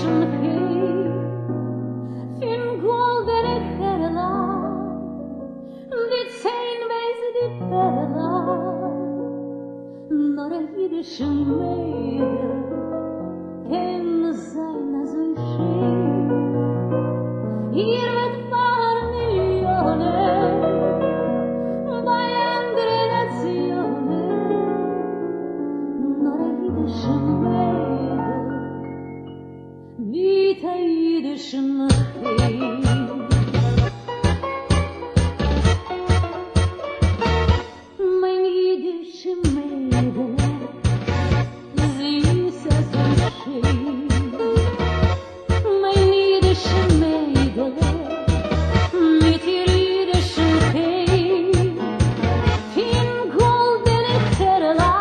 jüdischen Krieg, fin goldene Herla, die 10 Weise die Perla, nur ein jüdischen Mädel kann sein so schön. Hier wird paar Millionen bei anderen Nationen, nur ein jüdischen Mädel mit ein jüdischen Krieg. Mein jüdische Mädel, süß so schön. Mein jüdische Mädel mit ihr jüdischen Krieg, fin goldene Perla,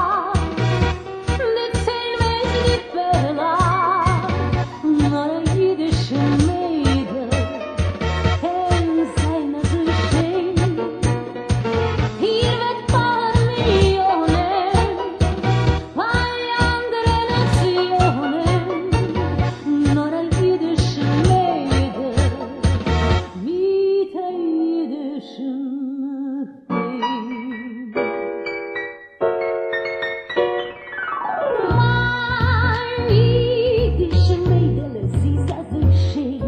die 10 Weise die Perla, nur ein jüdische Mädel kann sein so schön. Hier wird paar Millionen bei anderen Nationen, nur ein jüdische Mädel mit ein jüdischen Krieg. Mein jüdische Mädel, sie ist so schön.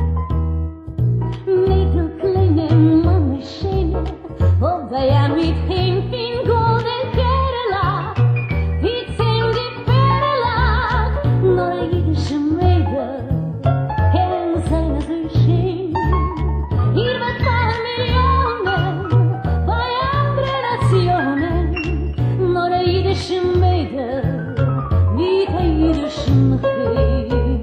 Mädel, kleine Mama, schöne, ob da ja mit ihm fin golden Perla, die 10 die Perla, nur ein jüdische Mädel kann sein so schön. Hier wird paar Millionen bei anderen Nationen, nur ein jüdische Mädel mit ein jüdischen Krieg.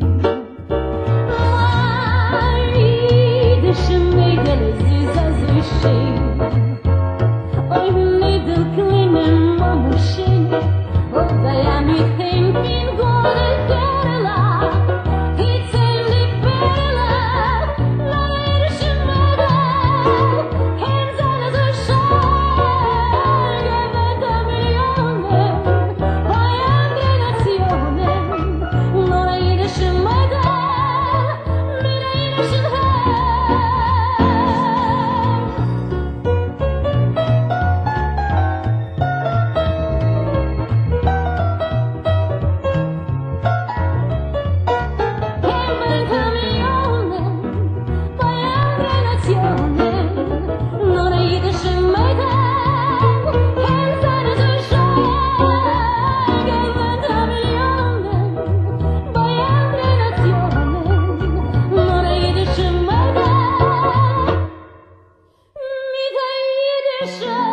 Mein jüdische Mädel, sie ist so schön. Oi, Mädel, kleine Mama, schöne, ob da ja mit ihm fin golden Perla, die 10 die Perla, nur ein jüdische Mädel kann sein so schön. Gewinnt ein Millionen bei anderen Nationen, nur ein jüdische Mädel mit ein jüdischen Krieg. Mit ein jüdischen